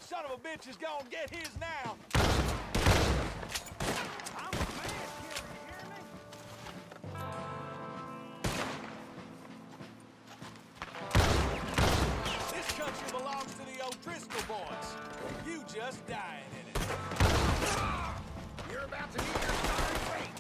son of a bitch is gonna get his now. I'm a man killer, you hear me? This country belongs to the O'Driscoll boys. You just dying in it. You're about to meet your sorry fate.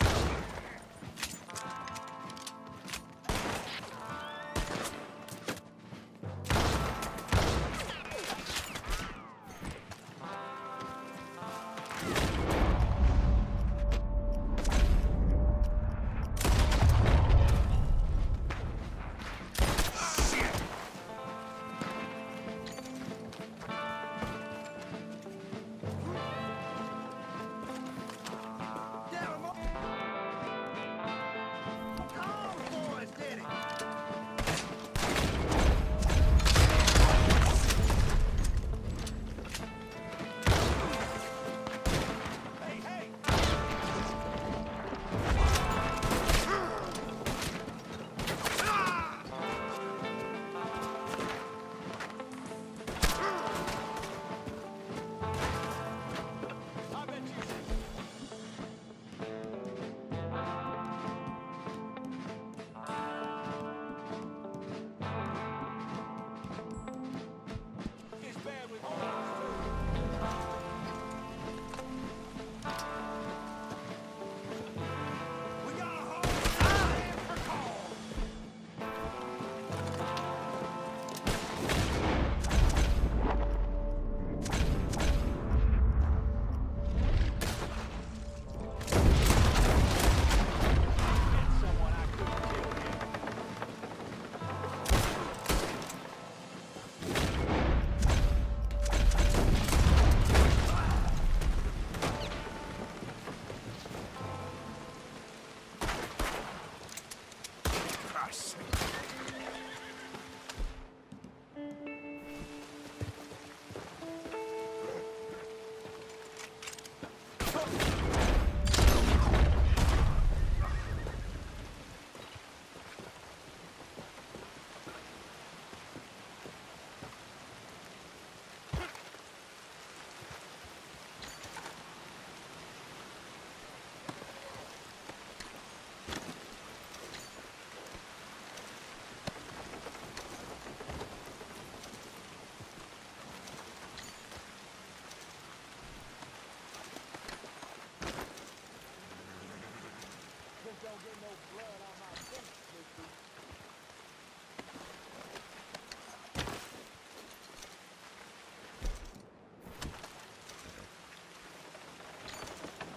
Don't get no blood on my face, Mickey.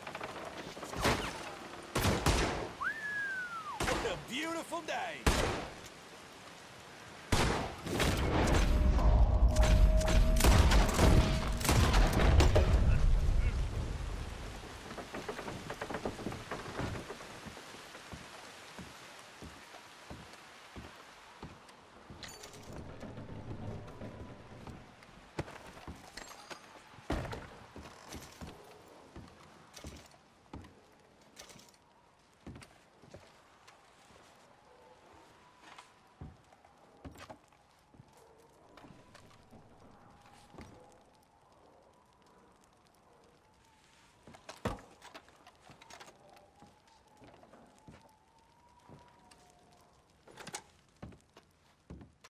What a beautiful day.